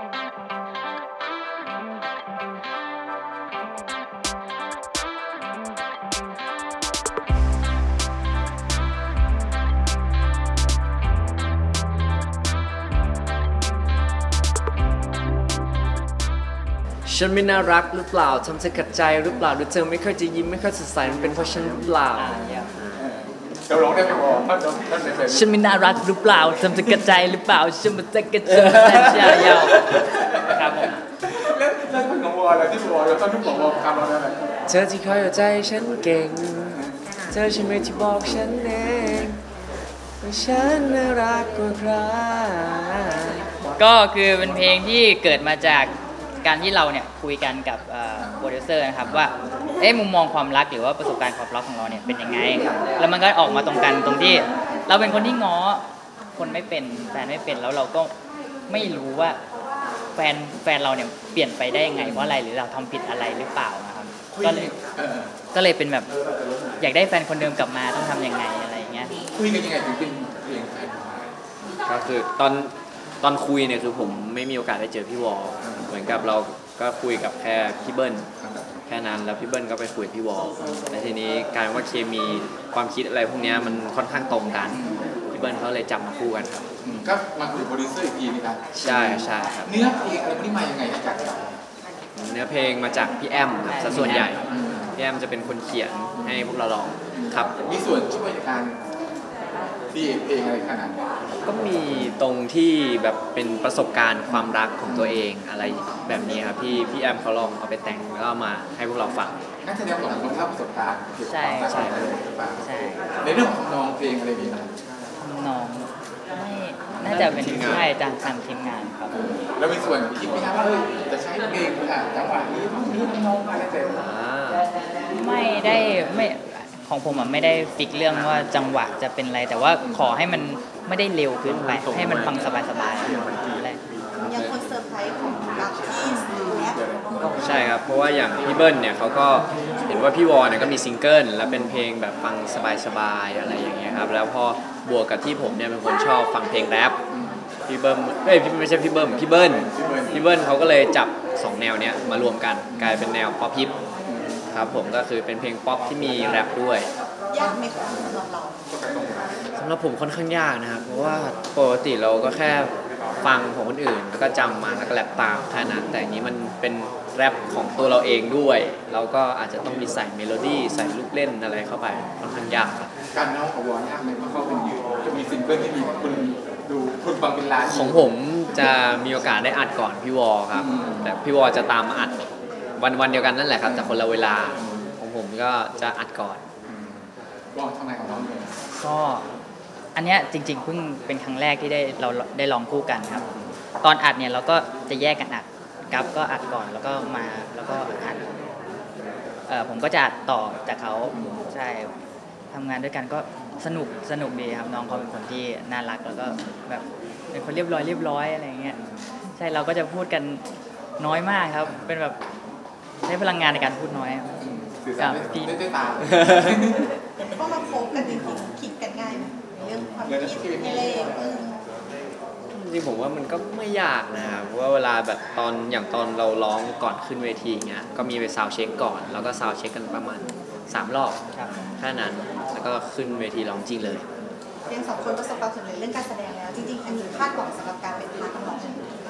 ฉันไม่น่ารักหรือเปล่าทำเธอขัดใจหรือเปล่าหรือเธอไม่ค่อยจะยิ้มไม่ค่อยสดใสมันเป็นเพราะฉันหรือเปล่าเราร้องได้ไหมวะฉันไม่น่ารักหรือเปล่าทำเธอขัดใจหรือเปล่าฉันมันจะกระจายแช่ยาวครับผมแล้วคุณของวอลอะไรที่วอลเราต้องทุกของวอลการร้องได้ไหมเธอที่คอยเอาใจฉันเก่งเธอใช่ไหมที่บอกฉันเองว่าฉันน่ารักกว่าใครก็คือเป็นเพลงที่เกิดมาจากการที่เราเนี่ยคุยกันกับโปรดิวเซอร์นะครับว่ามุมมองความรักหรือว่าประสบการณ์ความรักของเราเนี่ยเป็นยังไงแล้วมันก็ออกมาตรงกันตรงที่เราเป็นคนที่ง้อคนไม่เป็นแฟนไม่เป็นแล้วเราก็ไม่รู้ว่าแฟนเราเนี่ยเปลี่ยนไปได้ยังไงเพราะอะไรหรือเราทำผิดอะไรหรือเปล่านะครับก็เลยเป็นแบบอยากได้แฟนคนเดิมกลับมาต้องทำยังไงอะไรอย่างเงี้ยคุยกันยังไงถึงเป็นเพลงแฟนก็คือตอนคุยเนี่ยคือผมไม่มีโอกาสได้เจอพี่วอลเหมือนกับเราก็คุยกับแค่พี่เบิ้ลแค่นั้นแล้วพี่เบิ้ลก็ไปคุยพี่วอลและทีนี้การว่าเคมีความคิดอะไรพวกนี้มันค่อนข้างตรงกันพี่เบิ้ลเขาเลยจับมาคู่กันครับก็มาคุยโปรดิวเซอร์อีกทีนี่ครับใช่ครับเนื้อเพลงอะไรพวกนี้มายังไงจากเนื้อเพลงมาจากพี่แอมครับส่วนใหญ่พี่แอมจะเป็นคนเขียนให้พวกเราร้องครับมีส่วนช่วยในการดีเพลงอะไรขนาดนี้ก็มีตรงที่แบบเป็นประสบการณ์ความรักของตัวเองอะไรแบบนี้ครับพี่แอมเขาลองเอาไปแต่งแล้วเอามาให้พวกเราฟังนั่นแสดงว่าเราเล่าประสบการณ์ใช่ในเรื่องของน้องเพลงอะไรนี้นะน้องน่าจะเป็นใช่จากทางทีมงานครับแล้วมีส่วนคิดไหมครับว่าจะใช้เพลงจังหวะนี้น้องอะไรแต่ไม่ได้ของผมไม่ได้ฟิกเรื่องว่าจังหวะจะเป็นอะไรแต่ว่าขอให้มันไม่ได้เร็วเกินไปให้มันฟังสบายๆยังคนเซอร์ไพรส์ของเราที่แอปใช่ครับเพราะว่าอย่างพี่เบิ้ลเนี่ยเขาก็เห็นว่าพี่วอเนี่ยก็มีซิงเกิลและเป็นเพลงแบบฟังสบายๆอะไรอย่างเงี้ยครับแล้วพอบวกกับที่ผมเนี่ยเป็นคนชอบฟังเพลงแรปพี่เบิ้มไม่ใช่พี่เบิ้มพี่เบิ้ลเขาก็เลยจับ2แนวเนี้ยมารวมกันกลายเป็นแนวป๊อปฮิปครับผมก็คือเป็นเพลงป๊อปที่มีแรปด้วยยากไหมคะสำหรับเราสำหรับผมค่อนข้างยากนะครับเพราะว่าปกติเราก็แค่ฟังของคนอื่นแล้วก็จำมาแล้วก็แรปตามแค่นั้นแต่อันนี้มันเป็นแรปของตัวเราเองด้วยเราก็อาจจะต้องมีใส่เมโลดี้ใส่ลูกเล่นอะไรเข้าไปค่อนข้างยากครับการเล่าของวอนยากไหมเพราะเขาเป็นจะมีซิงเกิลที่มีคุณดูคนฟังเป็นล้านของผมจะมีโอกาสได้อัดก่อนพี่วอครับแต่พี่วอจะตามมาอัดวันเดียวกันนั่นแหละครับแต่คนละเวลาของผมก็จะอัดก่อนลองทำไมของน้องก็อันเนี้ยจริงๆเพิ่งเป็นครั้งแรกที่เราได้ลองคู่กันครับตอนอัดเนี่ยเราก็จะแยกกันอัดกับก็อัดก่อนแล้วก็มาแล้วก็อัดผมก็จะอัดต่อจากเขาใช่ทำงานด้วยกันก็สนุกดีครับน้องเขาเป็นคนที่น่ารักแล้วก็แบบเป็นคนเรียบร้อยอะไรเงี้ยใช่เราก็จะพูดกันน้อยมากครับเป็นแบบใช้พลังงานในการพูดน้อยกับพี่ได้ตาเพราะเราโคบกันจริงๆคิดกันง่ายเรื่องความคิดอะไรจริงผมว่ามันก็ไม่ยากนะครับเพราะว่าเวลาแบบตอนเราร้องก่อนขึ้นเวทีเงี้ยก็มีไปซาวด์เช็คก่อนแล้วก็ซาวด์เช็คกันประมาณ3 รอบแค่นั้นแล้วก็ขึ้นเวทีร้องจริงเลยเพียง2 คนประสบความสำเร็จเรื่องการแสดงแล้วจริงๆอันนี้คาดหวังสำหรับการเป็นพาร์ทของ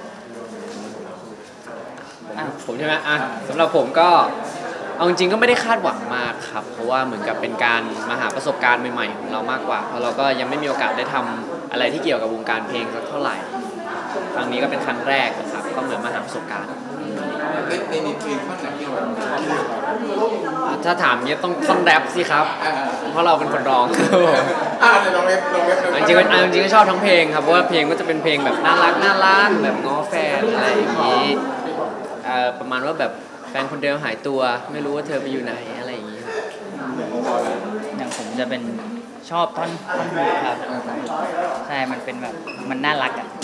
ผมใช่ไหมสำหรับผมก็เอาจริงๆก็ไม่ได้คาดหวังมากครับเพราะว่าเหมือนกับเป็นการมาหาประสบการณ์ใหม่ๆของเรามากกว่าเพราะเราก็ยังไม่มีโอกาสได้ทำอะไรที่เกี่ยวกับวงการเพลงสักเท่าไหร่ครั้งนี้ก็เป็นครั้งแรกครับก็เหมือนมาหาประสบการณ์ในเพลงท่อนไหนที่เราถ้าถามเนี้ยต้องท่อนแรปสิครับเพราะเราเป็นคนร้องจริงๆก็ชอบทั้งเพลงครับเพราะว่าเพลงก็จะเป็นเพลงแบบน่ารักแบบง้อแฟนอะไรอย่างนี้ประมาณว่าแบบแฟนคนเดิมหายตัวไม่รู้ว่าเธอไปอยู่ไหนอะไรอย่างนี้อย่างผมจะเป็นชอบท่อนฮุกครับใช่มันเป็นแบบมันน่ารักอ่ะ